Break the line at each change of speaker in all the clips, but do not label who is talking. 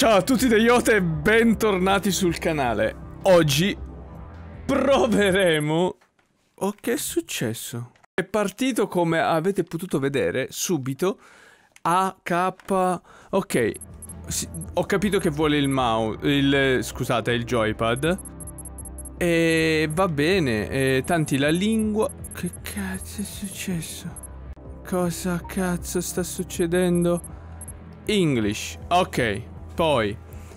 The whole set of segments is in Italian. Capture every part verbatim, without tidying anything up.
Ciao a tutti da Yote e bentornati sul canale. Oggi proveremo... Oh, che è successo? È partito, come avete potuto vedere, subito A K... Ok, sì, ho capito che vuole il mouse, il... scusate, il joypad. E va bene, e tanti la lingua... Che cazzo è successo? Cosa cazzo sta succedendo? English, ok. Poi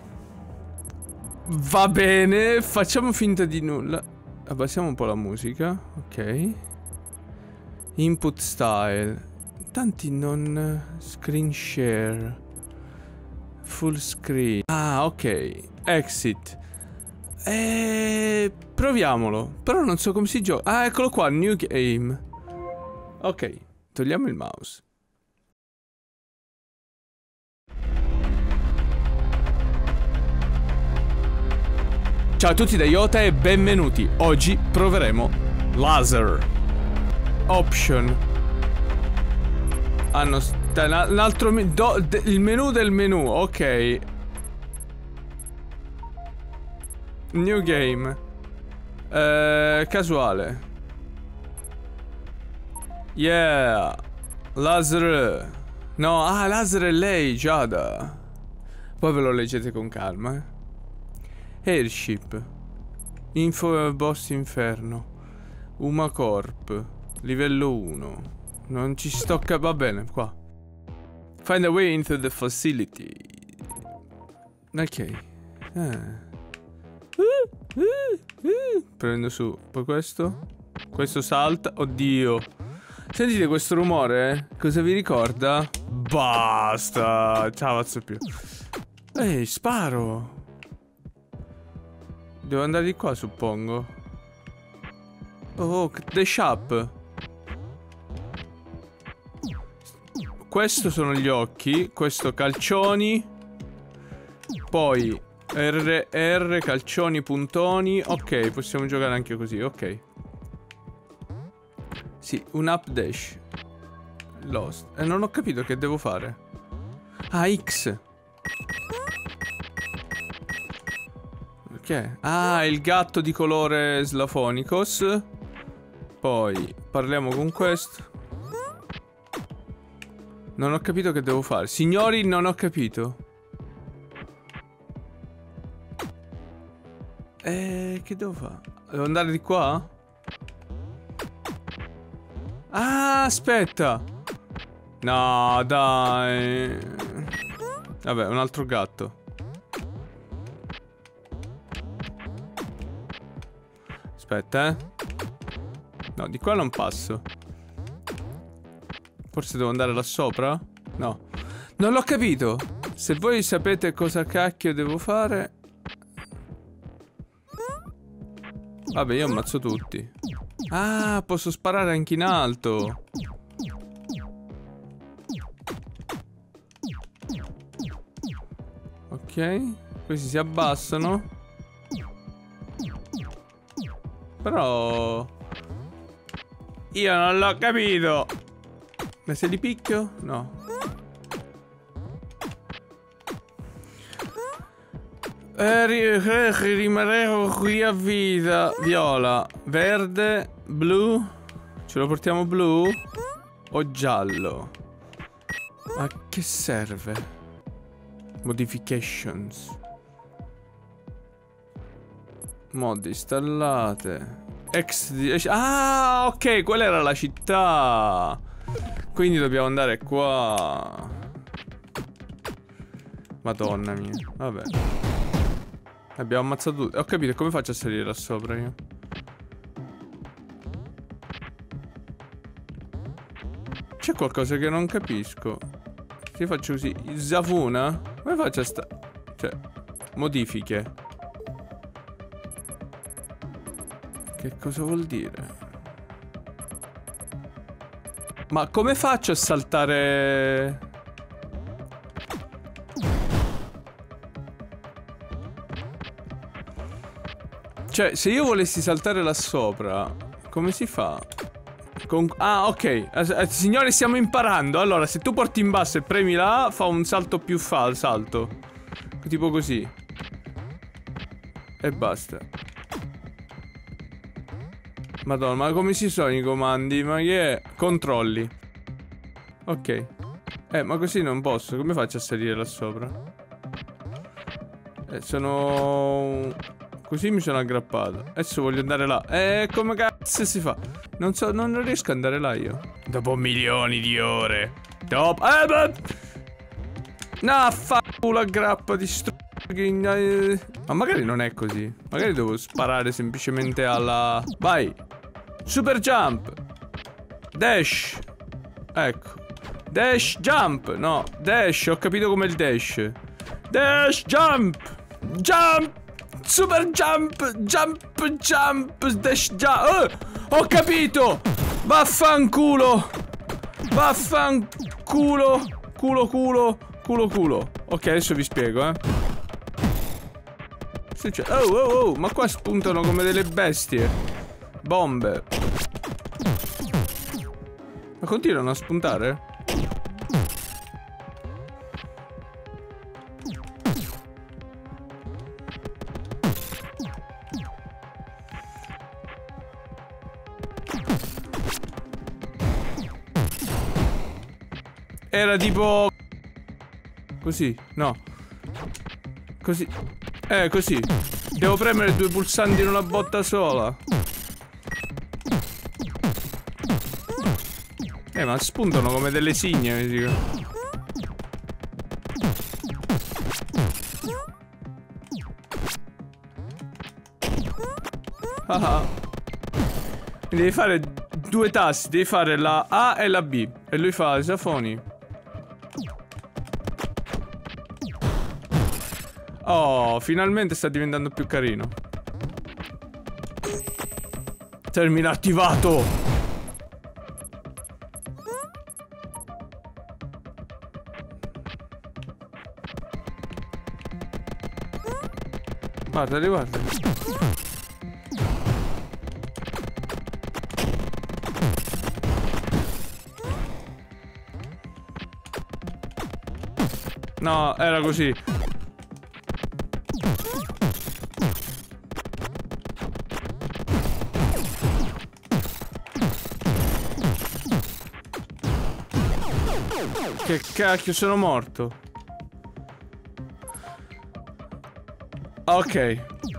va bene, facciamo finta di nulla. Abbassiamo un po' la musica. Ok. Input style. Tanti non... Screen share. Full screen. Ah, ok. Exit. E... proviamolo. Però non so come si gioca. Ah, eccolo qua, new game. Ok, togliamo il mouse. Ciao a tutti da Yota e benvenuti. Oggi proveremo laser option. Hanno ah, un altro do, de, il menu del menu. Ok. New game. eh, Casuale. Yeah. Laser. No, ah, laser è lei, Giada. Poi ve lo leggete con calma, eh. Airship. Info boss inferno. Umacorp. Livello uno. Non ci sto cap- va bene, qua. Find a way into the facility. Ok. Eh. Uh, uh, uh. Prendo su. Poi questo. Questo salta. Oddio. Sentite questo rumore? Eh? Cosa vi ricorda? Basta. Ciao, faccio più. Ehi, sparo. Devo andare di qua, suppongo. Oh, the shop. Questo sono gli occhi. Questo calcioni. Poi R, R, calcioni, puntoni. Ok, possiamo giocare anche così, ok. Sì, un up dash. Lost. E eh, non ho capito che devo fare. Ah, X. Che? Ah, il gatto di colore slafonicos. Poi parliamo con questo. Non ho capito che devo fare. Signori, non ho capito. Eh, che devo fare? Devo andare di qua? Ah, aspetta. No, dai. Vabbè, un altro gatto. Aspetta, eh. No, di qua non passo. Forse devo andare là sopra? No. Non l'ho capito. Se voi sapete cosa cacchio devo fare. Vabbè, io ammazzo tutti. Ah, posso sparare anche in alto. Ok. Questi si abbassano. Però io non l'ho capito. Ma se li picchio? No. eh, ri Rimarrò qui a vita. Viola. Verde. Blu. Ce lo portiamo blu? O giallo? A che serve? Modifications. Mod installate. Ex di... Ah, ok, quella era la città. Quindi dobbiamo andare qua. Madonna mia. Vabbè. Abbiamo ammazzato tutti. Ho capito, come faccio a salire là sopra io? C'è qualcosa che non capisco. Se faccio così. Zafuna? Come faccio a sta... Cioè, modifiche. Che cosa vuol dire? Ma come faccio a saltare? Cioè, se io volessi saltare là sopra, come si fa? Con... Ah, ok. Eh, signori, stiamo imparando. Allora, se tu porti in basso e premi la A, fa un salto più fa, salto. tipo così. E basta. Madonna, ma come si sono i comandi? Ma che è? Controlli. Ok. Eh, ma così non posso. Come faccio a salire là sopra? Eh, sono... Così mi sono aggrappato. Adesso voglio andare là. Eh, come cazzo si fa? Non so, non, non riesco ad andare là io. Dopo milioni di ore. Dopo... Eh, beh... No, fa culo aggrappa di str... Ma magari non è così. Magari devo sparare semplicemente alla... Vai. Super jump. Dash. Ecco. Dash jump. No, dash. Ho capito come il dash. Dash jump. Jump. Super jump. Jump jump. Dash jump. Oh, ho capito. Vaffanculo. Vaffanculo. Culo culo. Culo culo. Ok, adesso vi spiego, eh. Oh, oh, oh, ma qua spuntano come delle bestie. Bombe. Ma continuano a spuntare? Era tipo... Così, no. Così. Eh, così. Devo premere due pulsanti in una botta sola. Eh, ma spuntano come delle signe, mi dico. Ah ah. Devi fare due tasti, devi fare la A e la B. E lui fa Safoni. Oh, finalmente sta diventando più carino. Termine attivato. Guardali, guarda. No, era così. Che cacchio, sono morto. Ok.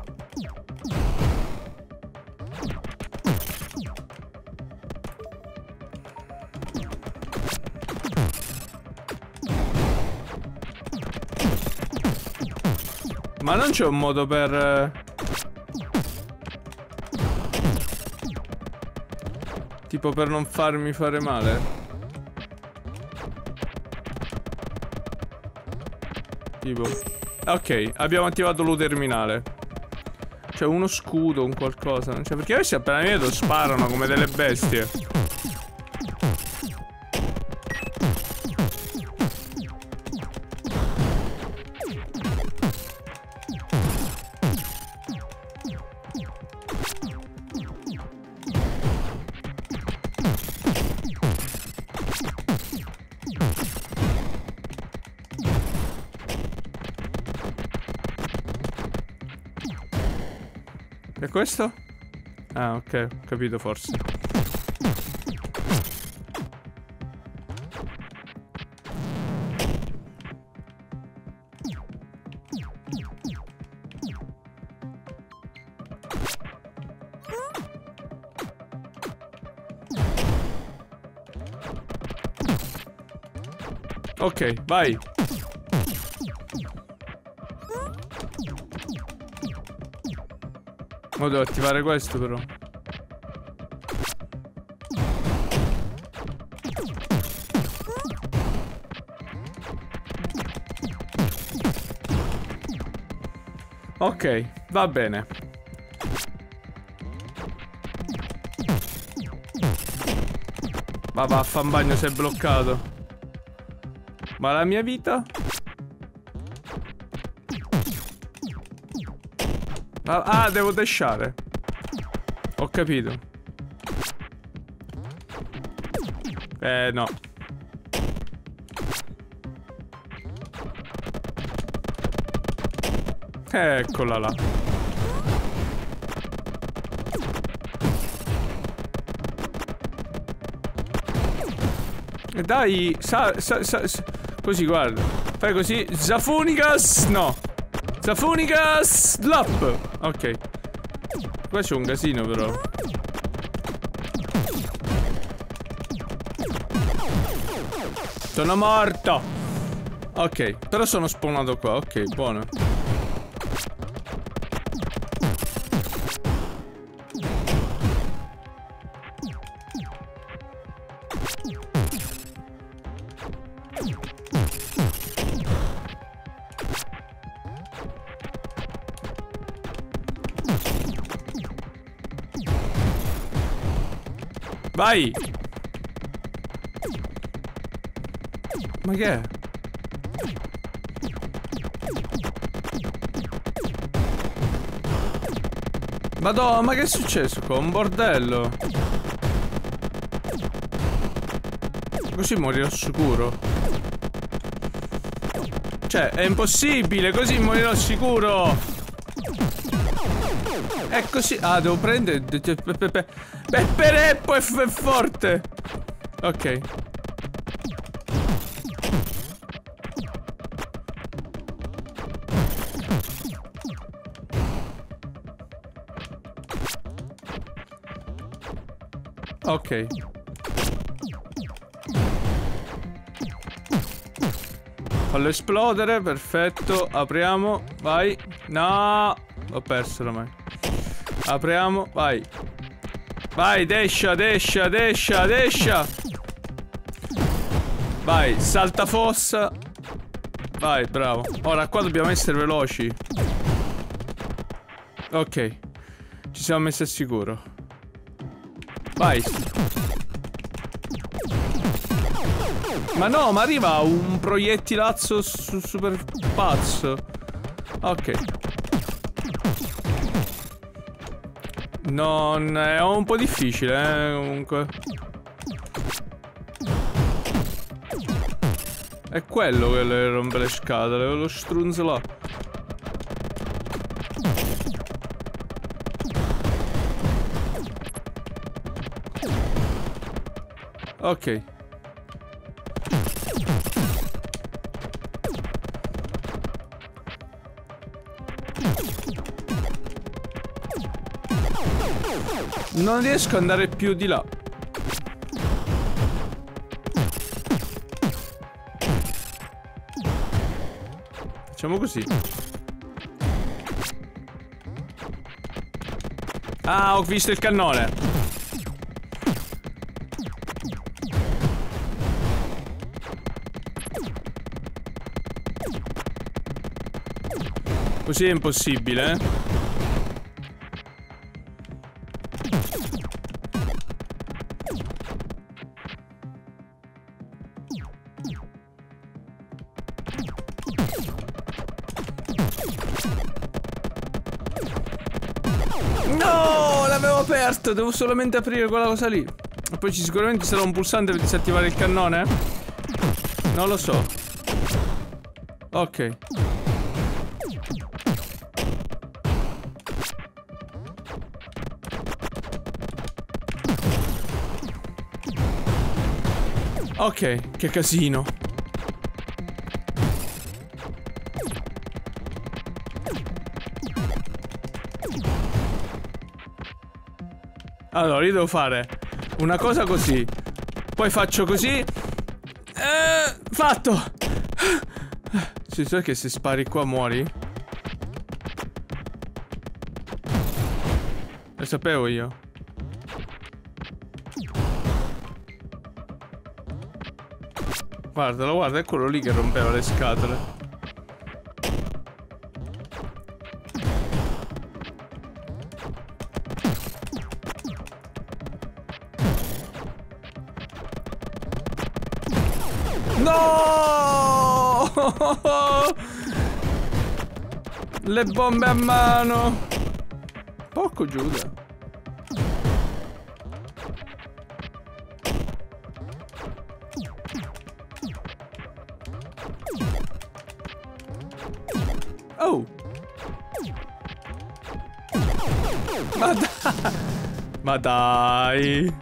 Ma non c'è un modo per... Tipo per non farmi fare male? Tipo... Ok, abbiamo attivato l'U terminale. C'è uno scudo, un qualcosa. Cioè, perché questi appena vedo sparano come delle bestie. E questo? Ah, ok, ho capito forse. Ok, vai. Ora devo attivare questo però. Ok, va bene. Ma va a fan bagno, sei bloccato. Ma la mia vita? Ah, ah, devo dashare. Ho capito. Eh, no. Eccola là. E dai, sa, sa, sa, sa. Così, guarda. Fai così. Zafunigas. No. Zafunigas. Slap. Ok. Qua c'è un casino però. Sono morto. Ok, però sono spawnato qua. Ok, buono. Vai! Ma che è? Madonna, ma che è successo qua? Un bordello. Così morirò sicuro. Cioè, è impossibile, così morirò sicuro. È così. Ah, devo prendere. Peppereppo è forte. Ok. Ok. Fallo esplodere, perfetto. Apriamo, vai. No, ho perso ormai. Apriamo, vai. Vai, descia, descia, descia, descia. Vai, salta fossa. Vai, bravo. Ora qua dobbiamo essere veloci. Ok. Ci siamo messi al sicuro. Vai. Ma no, ma arriva un proiettilazzo su super pazzo. Ok. Non è un po' difficile, eh, comunque. È quello che le rompe le scatole, lo strunzo là. Ok. Non riesco ad andare più di là. Facciamo così. Ah, ho visto il cannone. Così è impossibile, eh? No, l'avevo aperto, devo solamente aprire quella cosa lì. E poi ci sicuramente sarà un pulsante per disattivare il cannone. Non lo so. Ok. Ok, che casino. Allora, io devo fare una cosa così. Poi faccio così. Eh, fatto. Si sa che se spari qua muori? Lo sapevo io. Guardalo, guarda, è quello lì che rompeva le scatole. No! Le bombe a mano. Porco Giuda. Oh! Ma dai! Ma dai!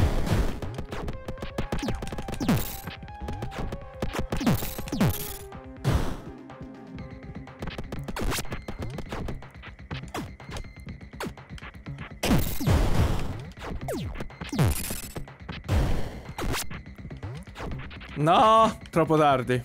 No, troppo tardi.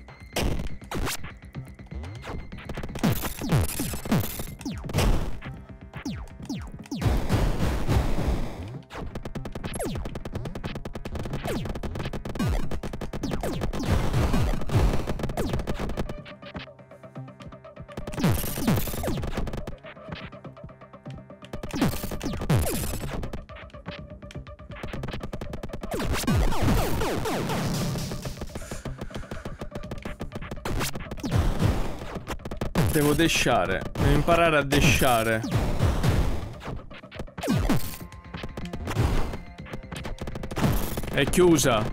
Devo dashare. Devo imparare a dashare. È chiusa.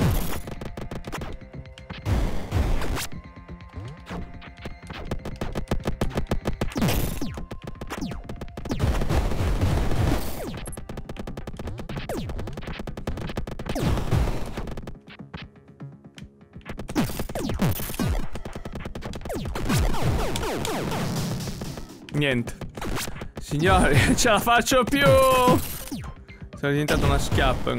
Niente. Signori, non ce la faccio più. Sono diventato una schiappa.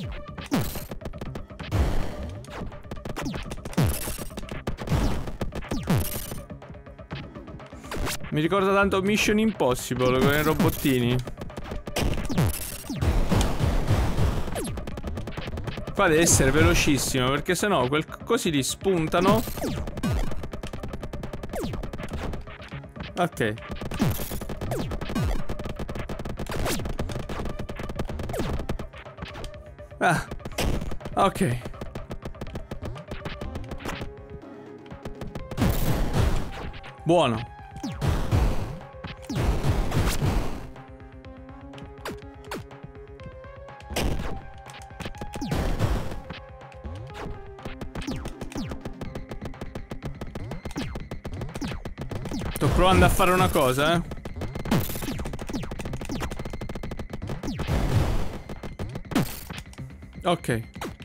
Mi ricorda tanto Mission Impossible con i robottini. Qua deve essere velocissimo, perché sennò quel così li spuntano. Ok. Ah, ok. Buono. Sto provando a fare una cosa, eh. Ok.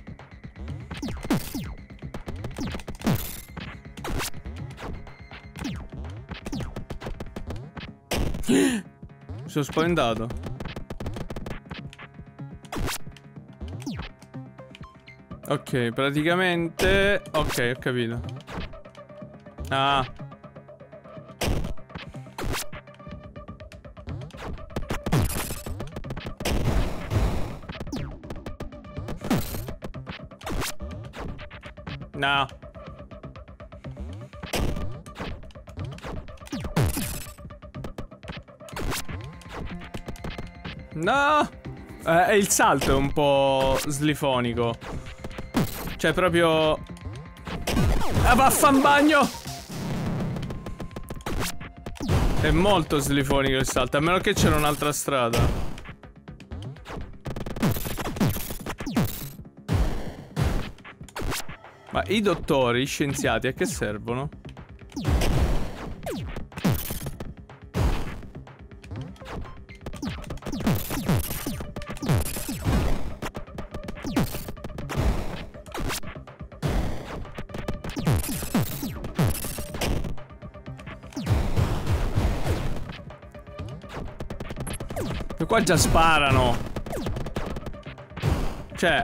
Mi sono spaventato. Ok, praticamente... Ok, ho capito. Ah. No. No. Eh, il salto è un po' slifonico. Cioè proprio... Ah, vaffanbagno! È molto slifonico il salto, a meno che c'era un'altra strada. Ma i dottori, i scienziati, a che servono? E qua già sparano. Cioè...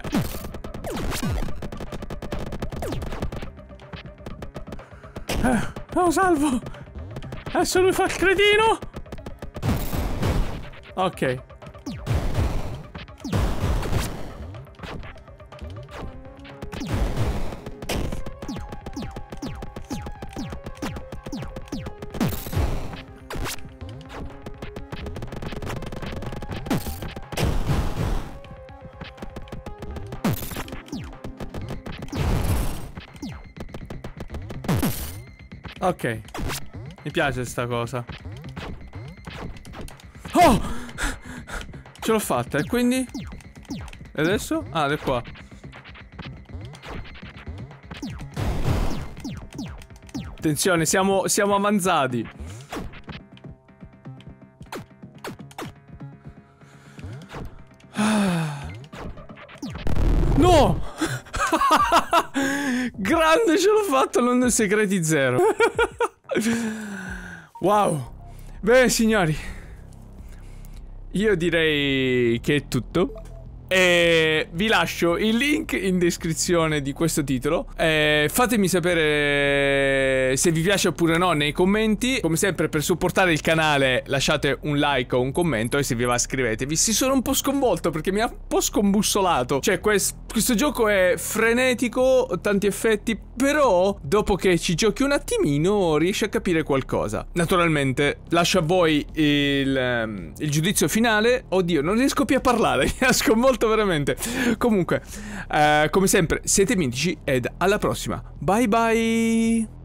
Eh, lo salvo. Adesso lui fa il cretino. Ok. Ok. Mi piace sta cosa. Oh! Ce l'ho fatta, e quindi? E adesso? Ah, è qua. Attenzione, siamo, siamo avanzati. No! Grande, ce l'ho fatto, London Segreti zero. Wow. Bene, signori, io direi che è tutto. E vi lascio il link in descrizione di questo titolo. E fatemi sapere se vi piace oppure no nei commenti. Come sempre, per supportare il canale lasciate un like o un commento, e se vi va iscrivetevi. Si sono un po' sconvolto perché mi ha un po' scombussolato. Cioè quest questo gioco è frenetico, tanti effetti, però dopo che ci giochi un attimino riesci a capire qualcosa. Naturalmente lascio a voi il, um, il giudizio finale. Oddio, non riesco più a parlare. Mi ha sconvolto veramente. Comunque, eh, come sempre, siete mitici ed alla prossima. Bye bye.